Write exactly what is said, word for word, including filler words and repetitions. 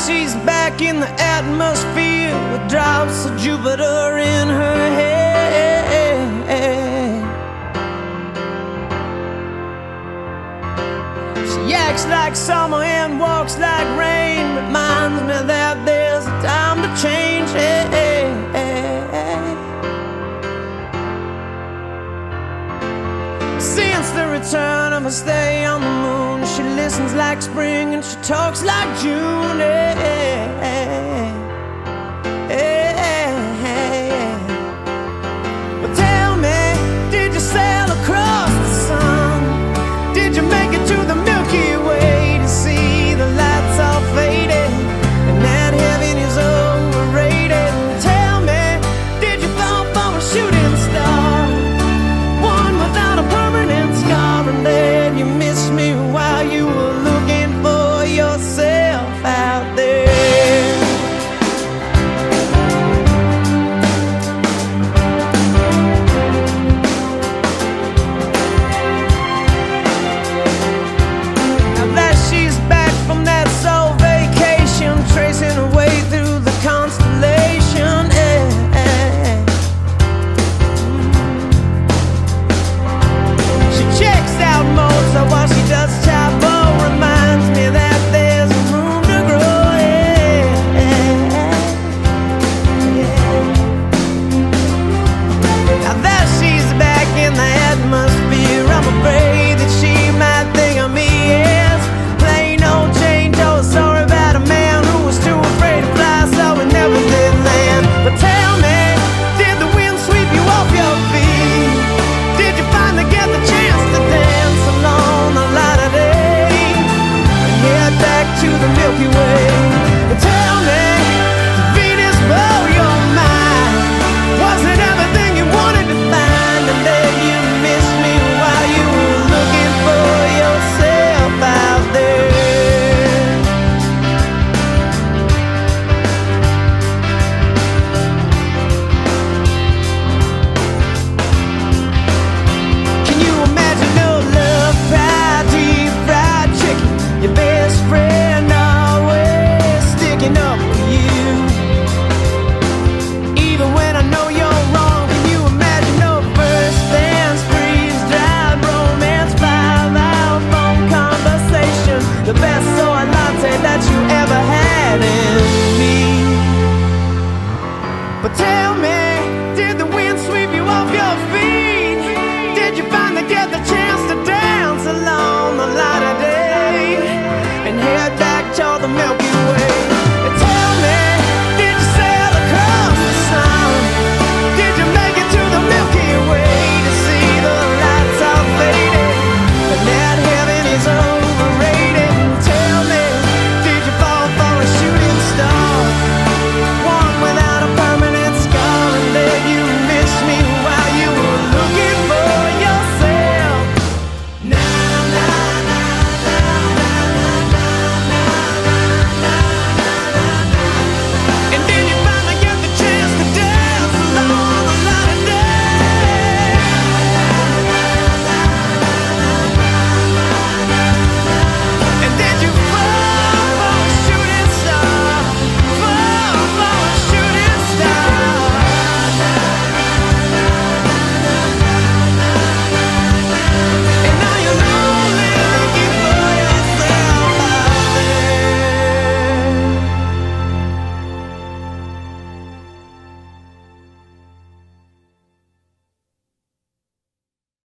she's back in the atmosphere with drops of Jupiter in her head. She acts like summer and walks like rain, reminds me that there's a time to change. Since the return of her stay on the moon, she listens like spring and she talks like June. Hey, hey, hey, hey. Well, tell me, did you sail across the sun? Did you make it to the Milky Way to see the lights all faded and that heaven is overrated? Tell me, did you fall for a shooting star, one without a permanent scar, and then you missed me while you were looking for yourself out there? Now that she's back from that soul vacation, tracing her way through the constellation, eh, eh. She checks out Mozart while she does Tae-Bo, reminds me that there's room to grow, yeah, yeah. Now that she's back in the atmosphere, I'm afraid that she might think of me as plain old Jane Doe, sorry about a man who was too afraid to fly, so he never did land. But tell me, did the wind sweep you off your feet? Did you finally get the chance to dance along the light of day and head back to the Milky Way? But tell me, did Venus blow your mind? Was it everything you wanted to find, and then you missed me while you were looking for yourself out there? Can you imagine no love, fried deep fried chicken, your best friend always sticking up for you, even when I know you're wrong? Can you imagine no first dance, freeze dried romance, five hour phone conversation, the best soy latte that you ever had in me? But tell